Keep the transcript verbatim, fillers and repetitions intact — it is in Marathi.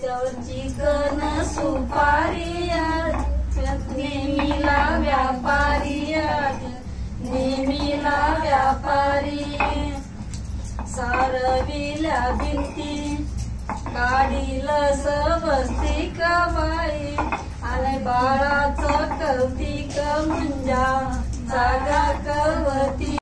चिकन सुपारी नेहमीला व्यापारी नेहमीला व्यापारी सारविल्या भिंती काढील सबस्ती का बाई आणि बाळाचं कौतिक मुंजा जागा कवती।